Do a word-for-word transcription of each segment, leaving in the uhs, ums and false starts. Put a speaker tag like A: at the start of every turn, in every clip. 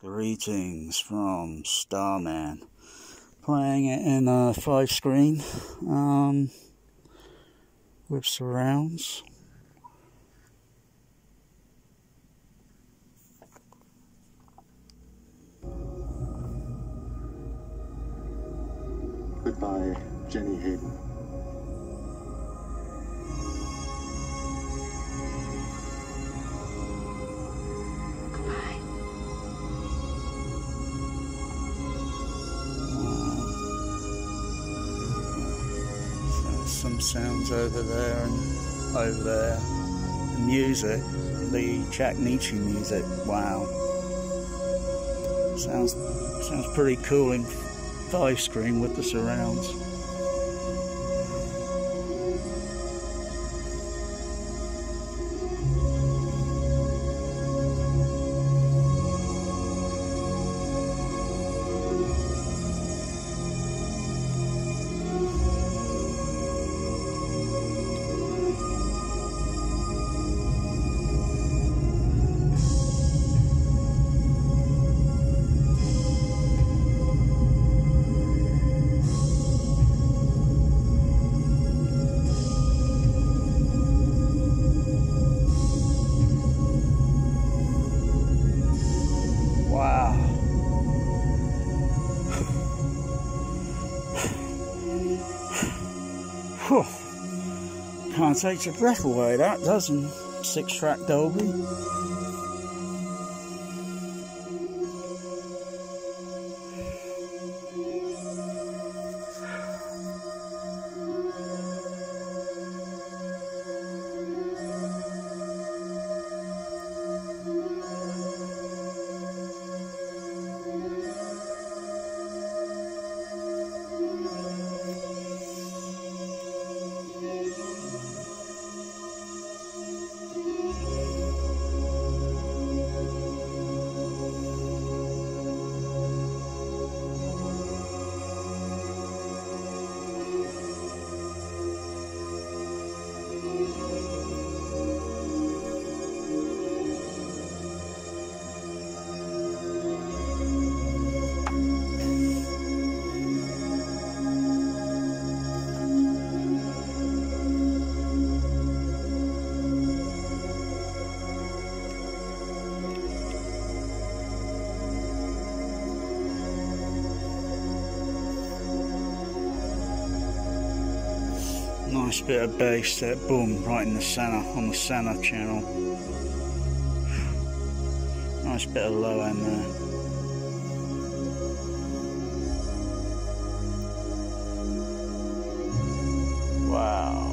A: Greetings from Starman. Playing it in a five screen um, with surrounds.
B: Goodbye, Jenny Hayden.
A: Some sounds over there and over there. The music, the Jack Nietzsche music, wow. Sounds sounds pretty cool in five screen with the surrounds. Wow. Whew. Can't take your breath away, that doesn't. Six track Dolby. Nice bit of bass there, boom, right in the centre, on the centre channel. Nice bit of low end there. Wow.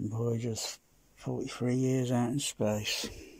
A: Voyager's forty-three years out in space.